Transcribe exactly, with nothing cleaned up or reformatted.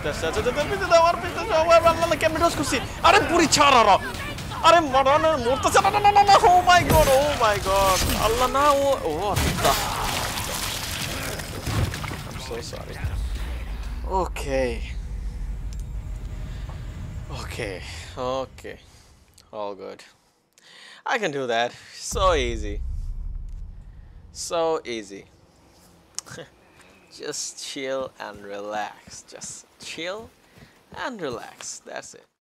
আচ্ছা আচ্ছা পিছে দাও আর পিছে যাও আল্লাহ কেমনে ডজ করছি আরে পুরি ছাড় আর আরে মরনে মরতেছে না না না না ও মাই গড ও মাই গড আল্লাহ না ও what the I'm so sorry okay okay okay all good I can do that so easy so easy just chill and relax just chill and relax that's it